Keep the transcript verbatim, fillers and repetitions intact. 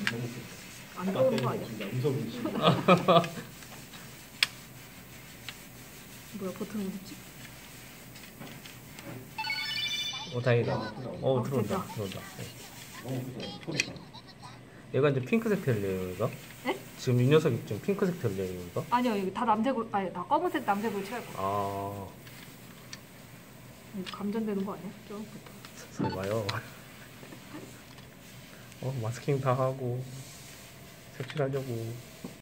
안 들어오는 거 아니야? 뭐야 버튼 어딨지? 어 다행이다. 어 어, 들어온다. 됐다. 들어온다. 얘가 이제 핑크색 텔레예요, 얘가? 네? 지금 이 녀석이 지금 핑크색 텔레예요, 이거? 아니요 이거 다 남색으로 아니 다 검은색 남색으로 칠할 거야. 아 이거 감전되는 거 아니야? 좀부터. 설마요. 어 마스킹 다 하고 색칠하려고.